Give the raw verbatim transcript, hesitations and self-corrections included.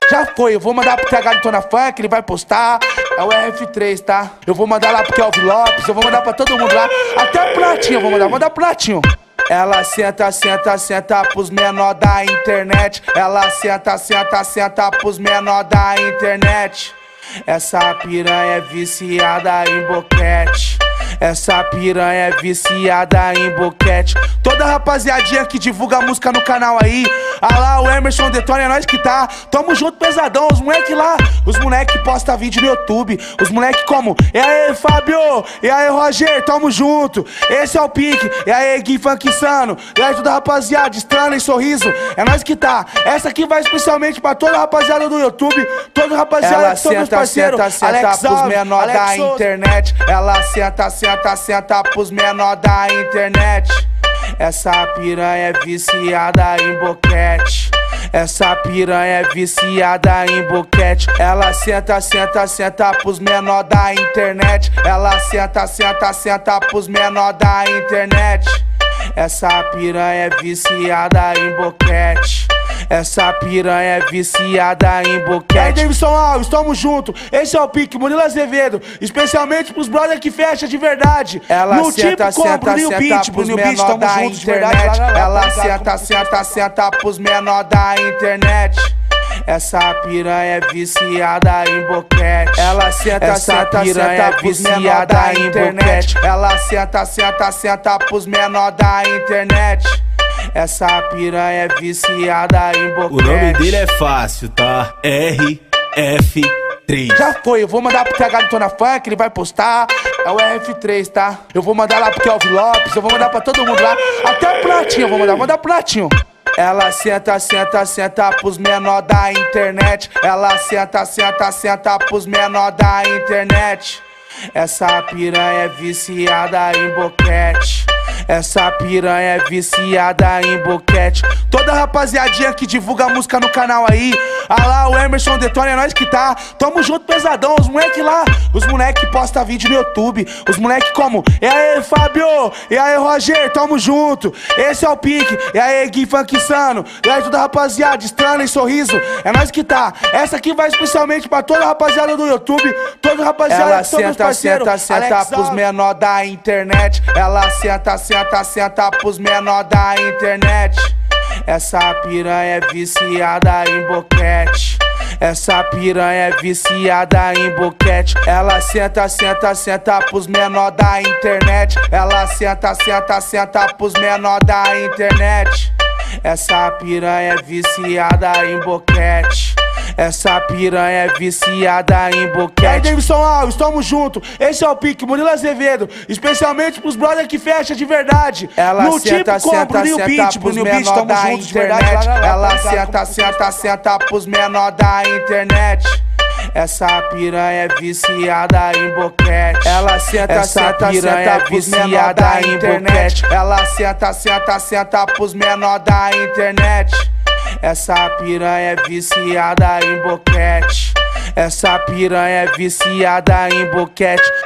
Já foi, eu vou mandar pro T H do Tona Funk, ele vai postar. É o R F três, tá? Eu vou mandar lá pro Kelvin Lopes, eu vou mandar pra todo mundo lá. Até pro Latinho eu vou mandar, vou mandar pro Latinho. Ela senta, senta, senta pros menor da internet. Ela senta, senta, senta pros menor da internet. Essa piranha é viciada em boquete. Essa piranha é viciada em boquete. Toda rapaziadinha que divulga música no canal aí. Ah lá, o Emerson Detona, é nós que tá. Tamo junto, pesadão, os moleque lá. Os moleque posta vídeo no YouTube. Os moleque como? E aí, Fábio? E aí, Roger? Tamo junto. Esse é o pique. E aí, Gui Funk Insano? E aí, toda rapaziada, estrana e sorriso. É nós que tá. Essa aqui vai especialmente pra toda rapaziada do YouTube. Toda rapaziada Ela que são meus parceiros. Senta, senta, Alex senta pros menor Alex da Souza. internet. Ela senta, senta, senta pros menor da internet. Essa piranha é viciada em boquete. Essa piranha é viciada em boquete. Ela senta, senta, senta pros menor da internet. Ela senta, senta, senta pros menor da internet. Essa piranha é viciada em boquete. Essa piranha é viciada em boquete. Aí, Davidson Alves, tamo junto. Esse é o pique, Murilo Azevedo. Especialmente pros brother que fecha de verdade. Ela no senta, tipo como senta, Bruninho senta Beat, pros Bruninho Beat, menor tamo da junto de verdade. internet. Lá, lá, lá, Ela tá ligado? senta, senta, senta pros menor da internet. Essa piranha é viciada em boquete. Ela senta, Essa senta, piranha senta é pros viciada menor da em internet. boquete. Ela senta, senta, senta pros menor da internet. Essa piranha é viciada em boquete. O nome dele é fácil, tá? R F três. Já foi, eu vou mandar pro T H do Tona Funk, ele vai postar. É o R F três, tá? Eu vou mandar lá pro Kelvin Lopes, eu vou mandar pra todo mundo lá. Até pro Latinho eu vou mandar, vou mandar pro Latinho. Ela senta, senta, senta pros menor da internet. Ela senta, senta, senta pros menor da internet. Essa piranha é viciada em boquete. Essa piranha é viciada em boquete. Toda rapaziadinha que divulga música no canal aí. Ah lá, o Emerson Detona, é nós que tá. Tamo junto, pesadão, os moleque lá. Os moleque posta vídeo no YouTube. Os moleque como? E aí, Fábio? E aí, Roger? Tamo junto. Esse é o pique. E aí, Gui Funk Insano? E aí, toda rapaziada, estrana e sorriso. É nós que tá. Essa aqui vai especialmente pra toda rapaziada do YouTube. Toda rapaziada Ela que são meus senta, parceiros. senta, senta Alex pros Souza. menor da internet. Ela senta, senta, senta pros menor da internet. Essa piranha é viciada em boquete. Essa piranha é viciada em boquete. Ela senta, senta, senta pros menor da internet. Ela senta, senta, senta pros menor da internet. Essa piranha é viciada em boquete. Essa piranha é viciada em Aí, boquete. Davidson Alves, tamo junto. Esse é o pique, Murilo Azevedo. Especialmente pros brother que fecha de verdade. Ela no senta, tipo como senta, Bruninho senta Beat, pros Bruninho Beat, menor tamo da junto de verdade. internet. Lá, lá, lá, Ela tá ligado? senta, senta, senta pros menor da internet. Essa piranha é viciada em boquete. Ela senta, Essa senta, piranha senta é pros menor viciada da em internet. boquete. Ela senta, senta, senta pros menor da internet. Essa piranha é viciada em boquete. Essa piranha é viciada em boquete.